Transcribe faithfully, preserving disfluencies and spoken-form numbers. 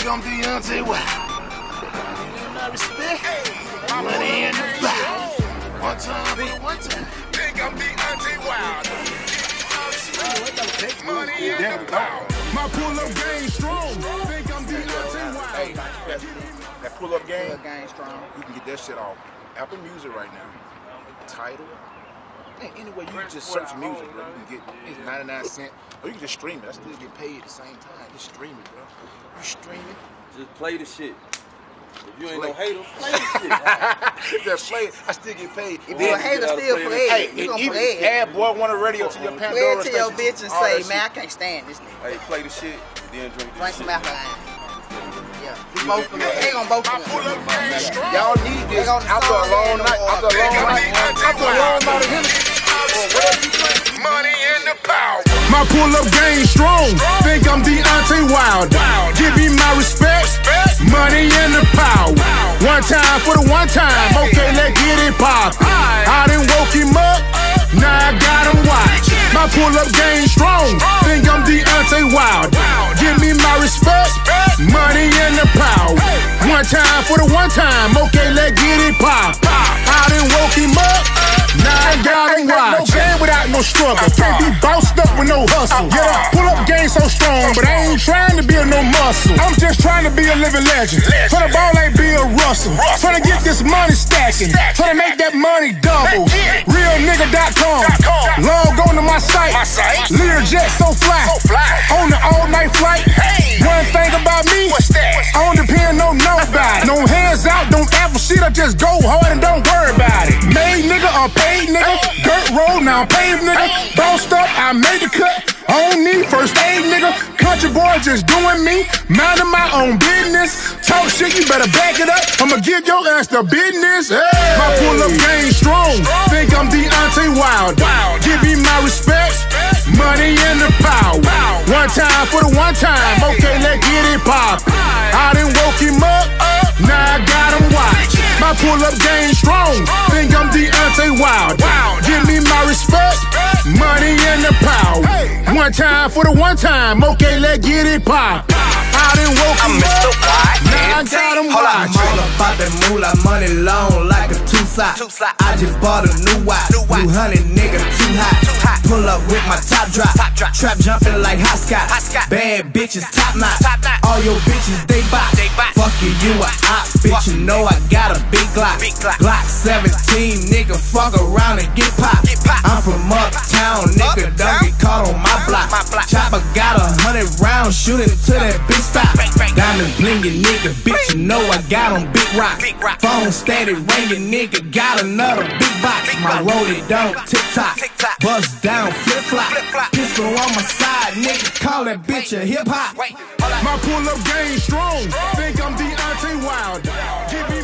I'm Deontay Wild. I respect money in the pot. One time, one time. Think I'm Deontay Wild. Money in the pot. My pull-up game strong. Think I'm Deontay Wild. Hey, that, that pull-up game, Pull-up game strong. you can get that shit off Apple Music right now. Tidal. Man, anyway, you can just search music, bro. You can get it's ninety-nine cents, or you can just stream it. I still get paid at the same time. Just stream it, bro. You stream it. Just play the shit. If you ain't Play. no hater, play the shit. Just play it. I still get paid. If you a hater, still play Hey, it. You and gonna even play it. add boy want a radio to your Play Pandora it to your station. bitch and All say, that man, I shit. can't stand this nigga. Hey, play the shit, then drink the Drink shit. some alcohol. Yeah, we both of them. They gonna both of them. Y'all need this after a long night, after a long night, after a long night of Hennessy, or whatever you play. Money in the power. My pull-up game strong. Think I'm Deontay Wild. Give me my respect. Money in the power. One time for the one time. Okay, let's get it pop. I done woke him up. Now I got him watch. My pull-up game strong. Think I'm Deontay Wild. Give me my respect. Money in the power. One time for the one time. Okay, let's get it pop. I done woke him up. Now I got him watch. No game without no struggle. Can't be bossed up with no hustle. Yeah, pull-up game so strong, but I ain't trying to build no muscle. I'm just trying to be a living legend. For the ball ain't Bill Russell. Trying to get this money stacking. Trying to make that money double. real nigga dot com. Log on to my site. Learjet so fly. On the all-night flight. One thing about me, I don't depend on nobody. No hands out, don't apple shit. I just go hard and don't worry about it. Made nigga or paid nigga. Dirt road, now I'm paved nigga. Bossed up, I made the cut. I don't need first aid nigga. Country boy just doing me. Minding my own business. Talk shit, you better back it up. I'ma give your ass the business. Hey. My pull-up game strong. Think I'm Deontay Wild. Give me my respect. Money in the power. One time for the one time. Okay, let's get it pop. I done woke him up. Now I got him watch. My pull-up game strong. Think I'm Deontay Wild. Give me my respect. Money in the power. One time for the one time. Okay, let's get it pop. I done woke him up. Now I got him Hold on, I'm watch. all about that moolah, money long like a two-slot. I just bought a new watch, new honey nigga too hot. Pull up with my top drop, trap jumping like hot scotch. Bad bitches top notch, all your bitches they box. Fuck you, you a op, bitch. You know I got a big Glock, Glock seventeen, nigga. Fuck around and get popped. I'm from uptown, nigga. Don't get caught on my block. Chopper got a hundred rounds, shooting to that big stop. Diamonds blingin', nigga, bitch. You know I got on big rock. Phone steady ringing, nigga. Got another big box. My rollie don't tick tock. Bust down, flip flop. Pistol on my side, nigga. Call that bitch a hip hop. My pull-up game strong. Think I'm Deontay Wild. Give me